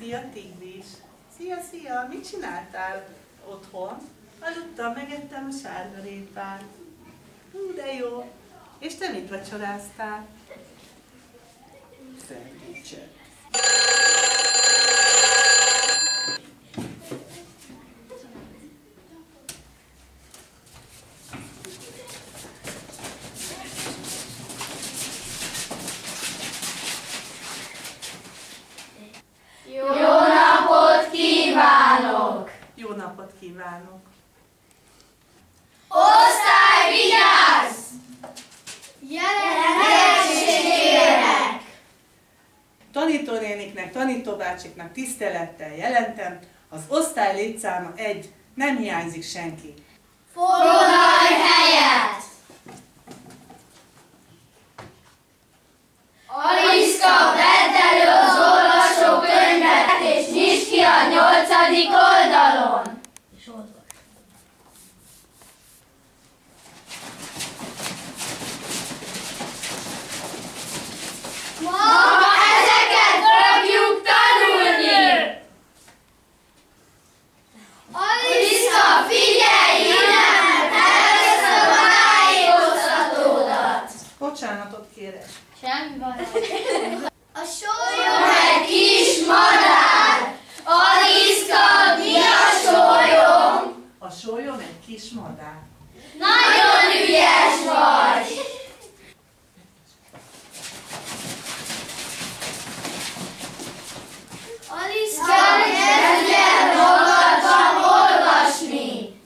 Szia, Tigris! Szia, szia! Mit csináltál otthon? Aludtam, megettem a sárgarépát. Hú, de jó! És te mit vacsoráztál? Szendvicset. Jó napot kívánok! Jó napot kívánok! Osztály, vigyázz! Jelentésének! Tanítónéniknek, tanítóbácsiknak tisztelettel jelentem, az osztály létszáma 1, nem hiányzik senki. Foglalj helyet! Aliszka, vedd elő az olvasókönyvet, és nyisd ki a 8. oldalon! Ma ezeket fogjuk tanulni! Aliszka, figyelj innen! Elveszem a tájékoztatódat! Bocsánatot kérek. Semmi baj. A sólyom egy kis madár! Aliszka, mi a sólyom? A sólyom egy kis madár. Nagyon ügyes vagy! Aliszka, kezdj el magadban olvasni!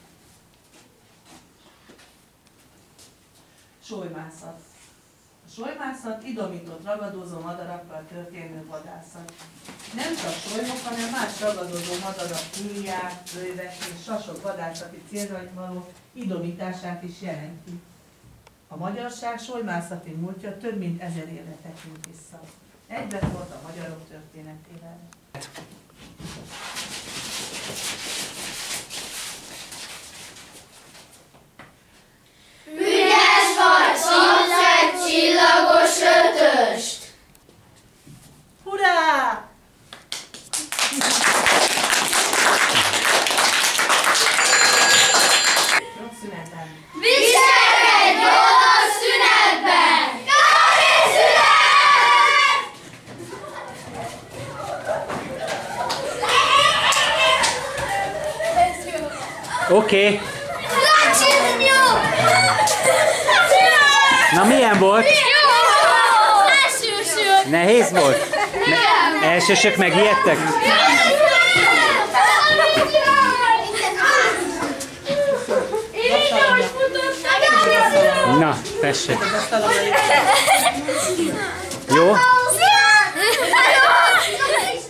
Sólymászat. A sólymászat idomított ragadozó madarakkal történő vadászat. Nem csak solymok, hanem más ragadozó madarak, híliák, bővek és sasok vadászati célra való idomítását is jelenti. A magyarság solymászati múltja több mint 1000 évre tekint vissza. Egyben volt a magyarok történetével. Ügyes vagy, szólsz egy csillagos ötöst! Hurrá! Jó szünetben! Viselkedj jól a szünetben! Kávészünet! Oké. Na milyen volt? Nehéz volt? Elsősök megijedtek? Na, tessék. Jó?